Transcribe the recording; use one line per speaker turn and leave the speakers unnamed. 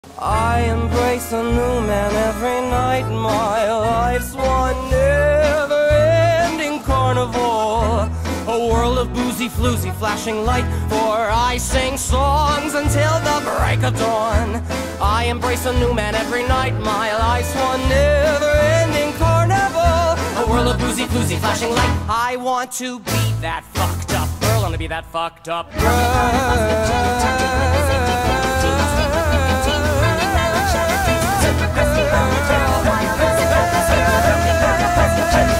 I embrace a new man every night. My life's one never-ending carnival, a world of boozy floozy flashing light, for I sing songs until the break of dawn. I embrace a new man every night. My life's one never-ending carnival, a world of boozy floozy flashing light. I want to be that fucked up girl. I want to be that fucked up girl.